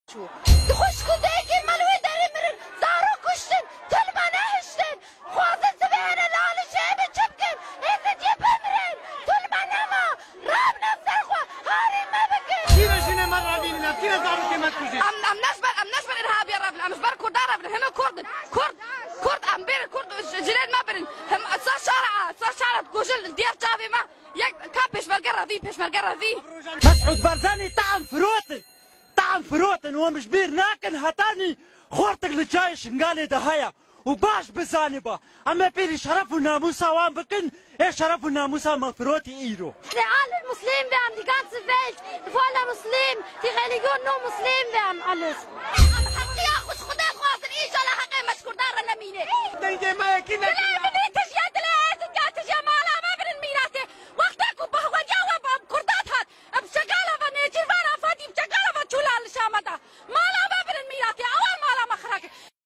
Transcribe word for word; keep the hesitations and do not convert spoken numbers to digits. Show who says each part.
Speaker 1: شو تخش كديكي مالوي داري مرن زارو كشتن كل ما نهشتن خوازن سبيهن الالي شيبن شبكن ايزد يبمرن كل ما نما راب نفس اخوة هاري ما بكن
Speaker 2: كيف شنو مرة بينا كيف زارو كما تكوزي
Speaker 1: ام ام نشبر ام نشبر ارهاب يا رب ام نشبر كرد رب هم كرد كرد كرد ام بير كرد جيران ما برن هم صار شارع صار شارع كوجل ديار جافي ما يك كابش مرقرة ذي بيش مرقرة ذي
Speaker 2: مسعود برزاني طعم فروتن طعم فروتن ومش بير ناكن هتاني خورتك لجايش نقالي دهايا وباش بزانبا اما بيري شرف وناموسا وان بكن ايه شرف وناموسا مغفروتي ايرو
Speaker 1: alle Muslimen werden, die ganze Welt, voller Muslimen, die Religion nur Muslimen werden, alles.
Speaker 2: دنجي ما يكينا